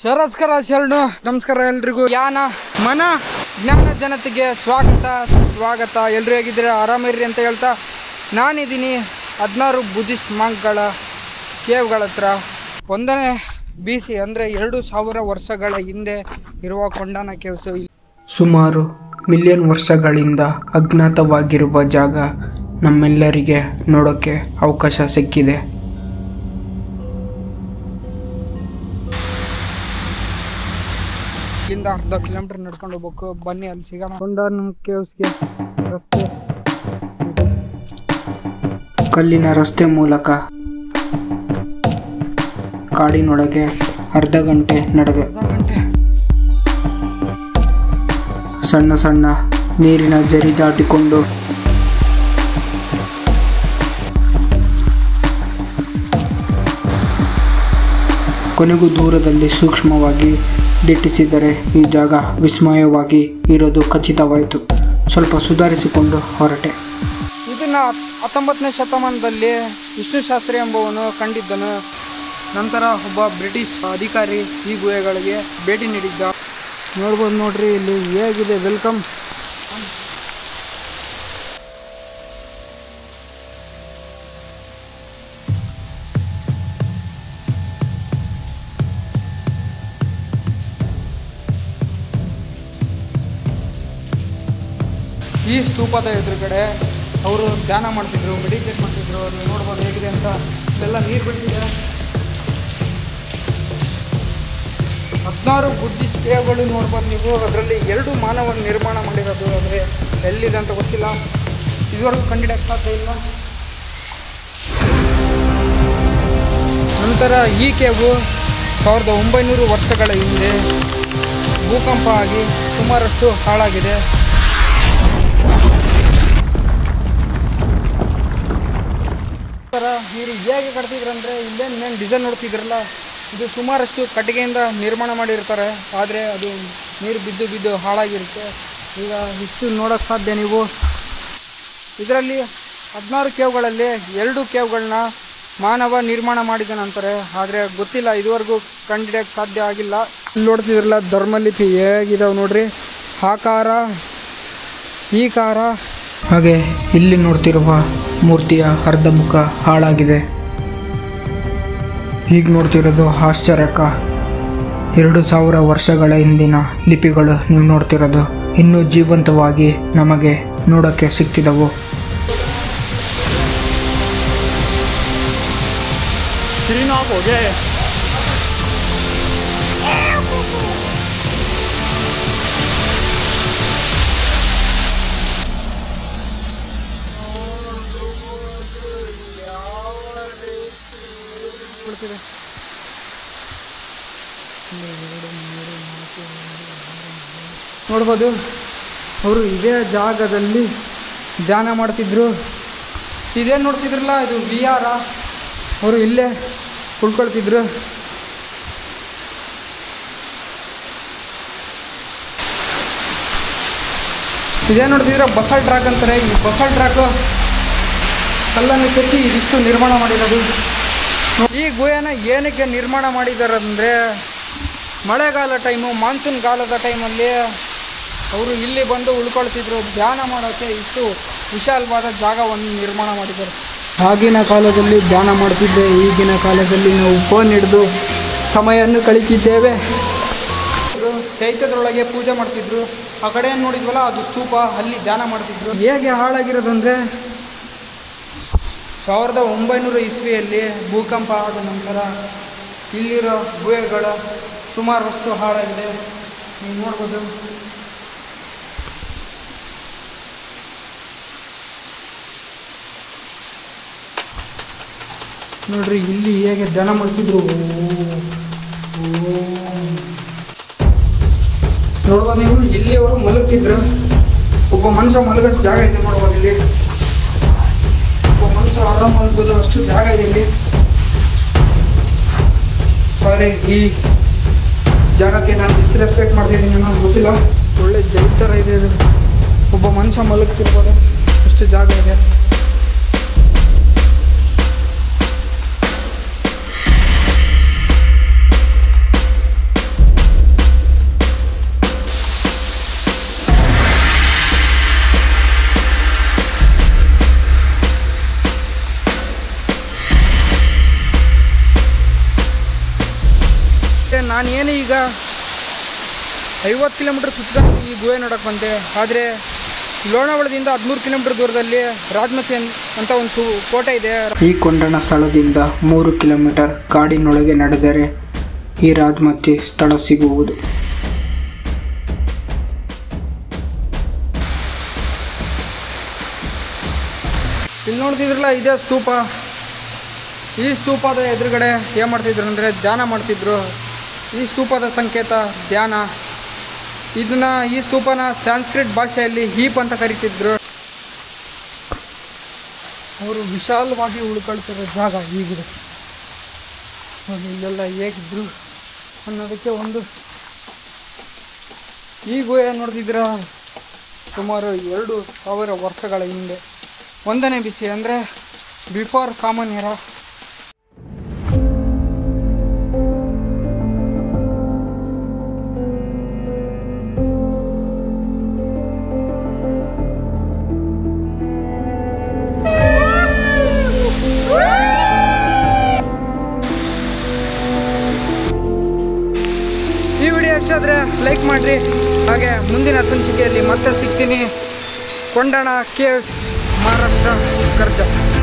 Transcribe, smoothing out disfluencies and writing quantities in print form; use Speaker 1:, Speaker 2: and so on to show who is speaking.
Speaker 1: ಸರಸ್ಕರ ಶರಣು ನಮಸ್ಕಾರ ಎಲ್ರಿಗೂ. ಯಾನ ಮನ ಜ್ಞಾನ ಜನತೆಗೆ ಸ್ವಾಗತ. ಎಲ್ಲರೂ ಹೇಗಿದ್ದೀರಾ, ಆರಾಮಿರ್ರಿ ಅಂತ ಹೇಳ್ತಾ ನಾನಿದ್ದೀನಿ 16 ಬುದ್ಧಿಸ್ಟ್ ಮಾಂಕ್ಗಳ ಕೇವ್ಗಳ ಹತ್ರ. 1ನೇ BC ಅಂದರೆ 2000 ವರ್ಷಗಳ ಹಿಂದೆ ಇರುವ ಕೊಂಡಾನ ಕೇವ್ಸು.
Speaker 2: ಸುಮಾರು ಮಿಲಿಯನ್ ವರ್ಷಗಳಿಂದ ಅಜ್ಞಾತವಾಗಿರುವ ಜಾಗ ನಮ್ಮೆಲ್ಲರಿಗೆ ನೋಡೋಕ್ಕೆ ಅವಕಾಶ ಸಿಕ್ಕಿದೆ.
Speaker 1: ಇಲ್ಲಿಂದ ಅರ್ಧ ಕಿಲೋಮೀಟರ್ ನಡ್ಕೊಂಡು ಹೋಗ್ಬೇಕು. ಬನ್ನಿ ಅಲ್ಲಿ ಸಿಗೋಣ. ಕೊಂಡಾನ ಕೇವ್ಸ್ಗೆ ರಸ್ತೆ,
Speaker 2: ಕಲ್ಲಿನ ರಸ್ತೆ ಮೂಲಕ ಕಾಡಿನೊಳಗೆ ಅರ್ಧ ಗಂಟೆ ನಡೆದೆ. ಸಣ್ಣ ಸಣ್ಣ ನೀರಿನ ಜರಿ ದಾಟಿಕೊಂಡು ಕೊನೆಗೂ ದೂರದಲ್ಲಿ ಸೂಕ್ಷ್ಮವಾಗಿ ದಿಟ್ಟಿಸಿದರೆ ಈ ಜಾಗ ವಿಸ್ಮಯವಾಗಿ ಇರೋದು ಖಚಿತವಾಯಿತು. ಸ್ವಲ್ಪ ಸುಧಾರಿಸಿಕೊಂಡು ಹೊರಟೆ.
Speaker 1: ಇದನ್ನು 19ನೇ ಶತಮಾನದಲ್ಲಿ ವಿಷ್ಣುಶಾಸ್ತ್ರಿ ಎಂಬುವನು ಕಂಡಿದ್ದನು. ನಂತರ ಒಬ್ಬ ಬ್ರಿಟಿಷ್ ಅಧಿಕಾರಿ ಈ ಗುಹೆಗಳಿಗೆ ಭೇಟಿ ನೀಡಿದ್ದ. ನೋಡ್ಬೋದು ನೋಡ್ರಿ, ಇಲ್ಲಿ ಹೇಗಿದೆ ವೆಲ್ಕಮ್. ಈ ಸ್ತೂಪದ ಎದುರುಗಡೆ ಅವರು ಧ್ಯಾನ ಮಾಡ್ತಿದ್ರು, ಮೆಡಿಟೇಟ್ ಮಾಡ್ತಿದ್ರು. ಅದು ನೋಡ್ಬೋದು ಹೇಗಿದೆ ಅಂತ. ಇಲ್ಲೆಲ್ಲ ನೀರು ಬಿಡ್ತಿದೆ. 16 ಬುದ್ಧಿಸ್ಟ್ ಕೇವ್ಗಳು ನೋಡ್ಬೋದು ನೀವು. ಅದರಲ್ಲಿ 2 ಮಾನವ ನಿರ್ಮಾಣ ಮಾಡಿರೋದು. ಅಂದರೆ ಎಲ್ಲಿದೆ ಅಂತ ಗೊತ್ತಿಲ್ಲ, ಇದುವರೆಗೂ ಕಂಡಿಡಿಯಕ್ಕೆ ಸಾಧ್ಯ ಇಲ್ಲ. ನಂತರ ಈ ಕೇವು 1900 ವರ್ಷಗಳ ಹಿಂದೆ ಭೂಕಂಪ ಆಗಿ ಸುಮಾರಷ್ಟು ಹಾಳಾಗಿದೆ. ಇವರು ಹೇಗೆ ಕಟ್ತಿದ್ರು ಅಂದರೆ, ಇಲ್ಲೇನು ಮೇನ್ ಡಿಸೈನ್ ನೋಡ್ತಿದ್ರಲ್ಲ, ಇದು ಸುಮಾರಷ್ಟು ಕಟ್ಟಿಗೆಯಿಂದ ನಿರ್ಮಾಣ ಮಾಡಿರ್ತಾರೆ. ಆದರೆ ಅದು ನೀರು ಬಿದ್ದು ಹಾಳಾಗಿರುತ್ತೆ. ಈಗ ಇಷ್ಟು ನೋಡೋಕ್ಕೆ ಸಾಧ್ಯ ನೀವು. ಇದರಲ್ಲಿ 16 ಕೇವ್ಗಳಲ್ಲಿ 2 ಕೇವ್ಗಳನ್ನ ಮಾನವ ನಿರ್ಮಾಣ ಮಾಡಿದ್ದಾನಂತಾರೆ. ಆದರೆ ಗೊತ್ತಿಲ್ಲ, ಇದುವರೆಗೂ ಕಂಡುಹಿಡಿಯೋಕ್ಕೆ ಸಾಧ್ಯ ಆಗಿಲ್ಲ. ಇಲ್ಲಿ ನೋಡ್ತಿದ್ರಲ್ಲ ಧರ್ಮಲಿಪಿ ಹೇಗಿದಾವೆ ನೋಡ್ರಿ. ಆಕಾರ, ಈಕಾರ.
Speaker 2: ಹಾಗೆ ಇಲ್ಲಿ ನೋಡ್ತಿರುವ ಮೂರ್ತಿಯ ಅರ್ಧ ಮುಖ ಹಾಳಾಗಿದೆ. ಈಗ ನೋಡ್ತಿರೋದು ಆಶ್ಚರ್ಯಕ 2000 ವರ್ಷಗಳ ಹಿಂದಿನ ಲಿಪಿಗಳು ನೀವು ನೋಡ್ತಿರೋದು ಇನ್ನೂ ಜೀವಂತವಾಗಿ ನಮಗೆ ನೋಡೋಕ್ಕೆ ಸಿಗ್ತಿದ್ದವು.
Speaker 1: ನೋಡ್ಬೋದು, ಅವರು ಇದೇ ಜಾಗದಲ್ಲಿ ಧ್ಯಾನ ಮಾಡ್ತಿದ್ರು. ಇದೇನು ನೋಡ್ತಿದ್ರಲ್ಲ, ಇದು ವಿಹಾರ. ಅವರು ಇಲ್ಲೇ ಉಳ್ಕೊಳ್ತಿದ್ರು. ಇದೇನು ನೋಡ್ತಿದ್ರೆ ಬಸಲ್ ಟ್ರ್ಯಾಕ್ ಅಂತಾರೆ. ಈ ಬಸಲ್ ಟ್ರ್ಯಾಕ್ ಕಲ್ಲನ್ನು ಕೆತ್ತಿ ಇದಿಷ್ಟು ನಿರ್ಮಾಣ ಮಾಡಿರೋದು. ಈ ಗುಹೆನ ಏನಕ್ಕೆ ನಿರ್ಮಾಣ ಮಾಡಿದಾರಂದರೆ, ಮಳೆಗಾಲ ಟೈಮು, ಮಾನ್ಸೂನ್ ಕಾಲದ ಟೈಮಲ್ಲಿ ಅವರು ಇಲ್ಲಿ ಬಂದು ಉಳ್ಕೊಳ್ತಿದ್ರು. ಧ್ಯಾನ ಮಾಡೋಕ್ಕೆ ಇಷ್ಟು ವಿಶಾಲವಾದ ಜಾಗವನ್ನು ನಿರ್ಮಾಣ ಮಾಡಿದ್ದಾರೆ. ಆಗಿನ ಕಾಲದಲ್ಲಿ ಧ್ಯಾನ ಮಾಡ್ತಿದ್ದೆ, ಈಗಿನ ಕಾಲದಲ್ಲಿ ನಾವು ಫೋನ್ ಹಿಡಿದು ಸಮಯವನ್ನು ಕಳೀತಿದ್ದೇವೆ. ಚೈತ್ಯದೊಳಗೆ ಪೂಜೆ ಮಾಡ್ತಿದ್ರು. ಆ ಕಡೆ ಏನು ನೋಡಿದ್ವಲ್ಲ ಅದು ಸ್ತೂಪ, ಅಲ್ಲಿ ಧ್ಯಾನ ಮಾಡ್ತಿದ್ರು. ಹೇಗೆ ಹಾಳಾಗಿರೋದಂದರೆ, 1900 ಇಸ್ವಿಯಲ್ಲಿ ಭೂಕಂಪ ಆದ ನಂತರ ಇಲ್ಲಿರೋ ಗುಹೆಗಳ ಸುಮಾರಷ್ಟು ಹಾಳಾಗಿದೆ. ನೀವು ನೋಡ್ಬೋದು. ನೋಡ್ರಿ ಇಲ್ಲಿ ಹೇಗೆ ಧ್ಯಾನ ಮಾಡ್ತಿದ್ರು. ನೋಡ್ಬೋದು ನೀವು, ಇಲ್ಲಿ ಅವರು ಮಲಗ್ತಿದ್ರು. ಒಬ್ಬ ಮನುಷ್ಯ ಮಲಗೋಷ್ಟು ಜಾಗ ಇದೆ ನೋಡ್ಬೋದು. ಇಲ್ಲಿ ಒಬ್ಬ ಮನುಷ್ಯ ಆರಾಮ ಮಲಗ್ಬೋದು, ಅಷ್ಟು ಜಾಗ ಇದೆ ಇಲ್ಲಿ. ಸಾರಿ, ಈ ಜಾಗಕ್ಕೆ ನಾನು ಡಿಸ್ರೆಸ್ಪೆಕ್ಟ್ ಮಾಡ್ತಿದ್ದೀನಿ ಅನ್ನೋದು ಗೊತ್ತಿಲ್ಲ. ಒಳ್ಳೆ ಜೈತರ ಇದೆ. ಒಬ್ಬ ಮನುಷ್ಯ ಮಲಗ್ತಿರ್ಬೋದು, ಅಷ್ಟು ಜಾಗ ಇದೆ. ನಾನು ಏನು ಈಗ 50 ಕಿಲೋಮೀಟ್ರ್ ಸುತ್ತಕೊಂಡು ಈ ಗುಹೆ ನೋಡೋಕ್ಕೆ ಬಂದೆ. ಆದರೆ ಲೋನಾವಳದಿಂದ 13 ಕಿಲೋಮೀಟ್ರ್ ದೂರದಲ್ಲಿ ರಾಜಮತಿ ಅಂತ ಒಂದು ಕೋಟೆ ಇದೆ.
Speaker 2: ಈ ಕೊಂಡಣ ಸ್ಥಳದಿಂದ 3 ಕಿಲೋಮೀಟರ್ ಕಾಡಿನೊಳಗೆ ನಡೆದರೆ ಈ ರಾಜಮತಿ ಸ್ಥಳ ಸಿಗುವುದು.
Speaker 1: ಇಲ್ಲಿ ನೋಡ್ತಿದ್ರಲ್ಲ, ಇದೇ ಸ್ತೂಪ. ಈ ಸ್ತೂಪದ ಎದುರುಗಡೆ ಏನು ಮಾಡ್ತಿದ್ರು ಅಂದರೆ ಧ್ಯಾನ ಮಾಡ್ತಿದ್ರು. ಈ ಸ್ತೂಪದ ಸಂಕೇತ ಧ್ಯಾನ. ಈ ಸ್ತೂಪನ ಸಂಸ್ಕೃತ ಭಾಷೆಯಲ್ಲಿ ಹೀಪ್ ಅಂತ ಕರೀತಿದ್ರು. ಅವರು ವಿಶಾಲವಾಗಿ ಉಳ್ಕೊಳ್ತಿರೋ ಜಾಗ ಹೀಗಿದೆ. ಇಲ್ಲೆಲ್ಲ ಹೇಗಿದ್ರು ಅನ್ನೋದಕ್ಕೆ ಒಂದು ಈ ಗುಹೆ ನೋಡ್ತಿದ್ರ ಸುಮಾರು 2000 ವರ್ಷಗಳ ಹಿಂದೆ 1ನೇ BC ಅಂದರೆ ಬಿಫೋರ್ ಕಾಮನ್ ಎರಾ. ಈ ವಿಡಿಯೋ ಇಷ್ಟ ಆದರೆ ಲೈಕ್ ಮಾಡಿರಿ. ಹಾಗೆ ಮುಂದಿನ ಸಂಚಿಕೆಯಲ್ಲಿ ಮತ್ತೆ ಸಿಗ್ತೀನಿ. ಕೊಂಡಣ ಕೇವ್ಸ್, ಮಹಾರಾಷ್ಟ್ರ, ಕರ್ಜ.